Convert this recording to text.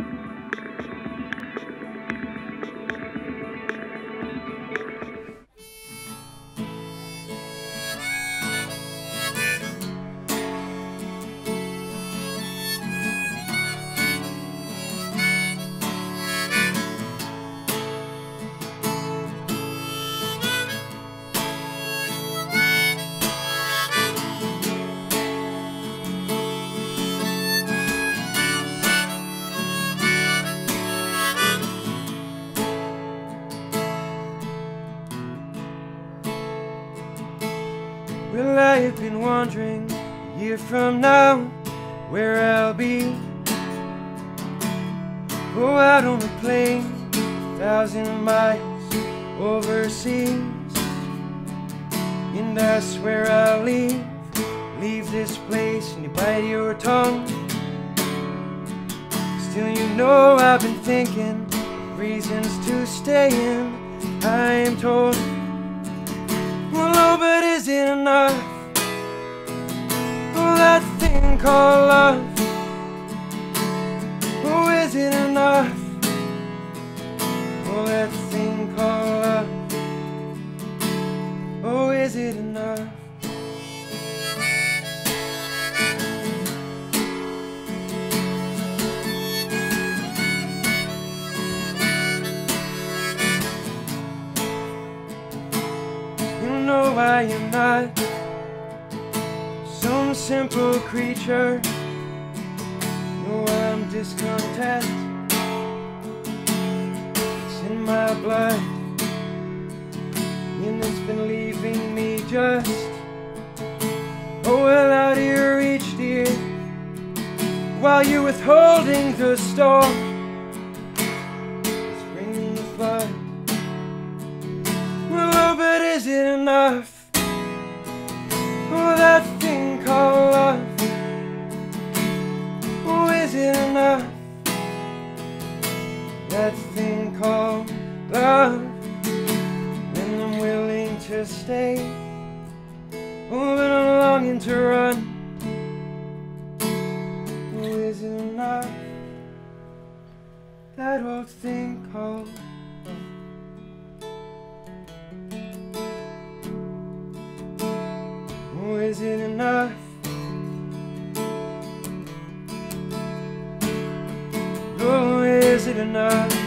Well, I have been wondering a year from now where I'll be. Go out on a plane 1,000 miles overseas, and I swear I'll leave this place and you bite your tongue. Still, you know I've been thinking of reasons to stay in. I am told, well, oh, but is it enough? Oh, that thing called love. Oh, is it enough? Oh, that thing called love. Oh, is it enough? You know I am not some simple creature. No, I'm discontent. It's in my blood, and it's been leaving me just, oh, well, out of your reach, dear, while you're withholding the storm. It's bringing the flood. Well, oh, but is it enough? Oh, that thing called love. Oh, is it enough? That thing called love. And I'm willing to stay. Oh, but I'm longing to run. Oh, is it enough? That old thing called love. Oh, is it enough? Oh, is it enough?